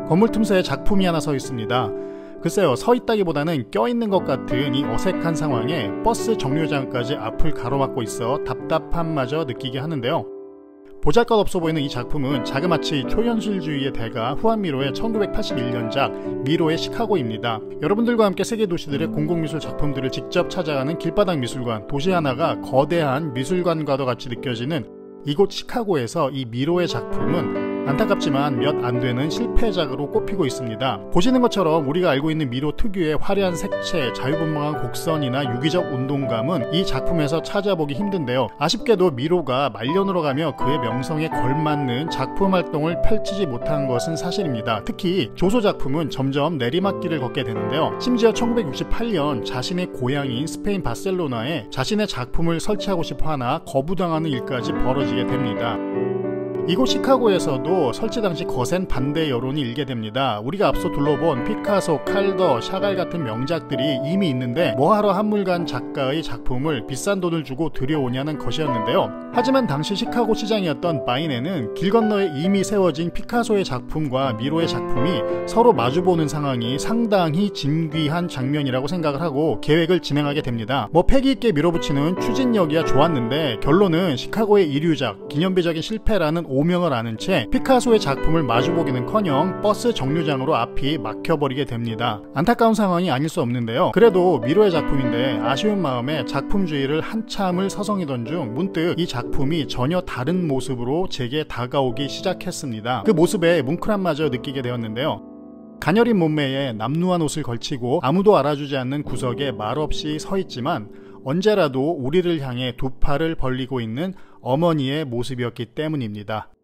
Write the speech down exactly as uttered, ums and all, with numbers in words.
건물 틈새에 작품이 하나 서 있습니다. 글쎄요, 서 있다기보다는 껴있는 것 같은 이 어색한 상황에 버스 정류장까지 앞을 가로막고 있어 답답함마저 느끼게 하는데요. 보잘것없어 보이는 이 작품은 자그마치 초현실주의의 대가 후안미로의 천구백팔십일 년작 미로의 시카고입니다. 여러분들과 함께 세계 도시들의 공공미술 작품들을 직접 찾아가는 길바닥 미술관, 도시 하나가 거대한 미술관과도 같이 느껴지는 이곳 시카고에서 이 미로의 작품은 안타깝지만 몇 안되는 실패작으로 꼽히고 있습니다. 보시는 것처럼 우리가 알고 있는 미로 특유의 화려한 색채, 자유분방한 곡선이나 유기적 운동감은 이 작품에서 찾아보기 힘든데요. 아쉽게도 미로가 말년으로 가며 그의 명성에 걸맞는 작품 활동을 펼치지 못한 것은 사실입니다. 특히 조소 작품은 점점 내리막길을 걷게 되는데요. 심지어 천구백육십팔 년 자신의 고향인 스페인 바셀로나에 자신의 작품을 설치하고 싶어 하나 거부당하는 일까지 벌어지게 됩니다. 이곳 시카고에서도 설치 당시 거센 반대 여론이 일게 됩니다. 우리가 앞서 둘러본 피카소, 칼더, 샤갈 같은 명작들이 이미 있는데 뭐하러 한물간 작가의 작품을 비싼 돈을 주고 들여오냐는 것이었는데요. 하지만 당시 시카고 시장이었던 바이네는 길 건너에 이미 세워진 피카소의 작품과 미로의 작품이 서로 마주보는 상황이 상당히 진귀한 장면이라고 생각을 하고 계획을 진행하게 됩니다. 뭐 패기있게 밀어붙이는 추진력이야 좋았는데 결론은 시카고의 이류작, 기념비적인 실패라는 오명을 아는 채 피카소의 작품을 마주보기는커녕 버스 정류장으로 앞이 막혀버리게 됩니다. 안타까운 상황이 아닐 수 없는데요. 그래도 미로의 작품인데 아쉬운 마음에 작품주의를 한참을 서성이던 중 문득 이 작품이 전혀 다른 모습으로 제게 다가오기 시작했습니다. 그 모습에 뭉클함마저 느끼게 되었는데요. 가녀린 몸매에 남루한 옷을 걸치고 아무도 알아주지 않는 구석에 말없이 서 있지만 언제라도 우리를 향해 두 팔을 벌리고 있는 어머니의 모습이었기 때문입니다.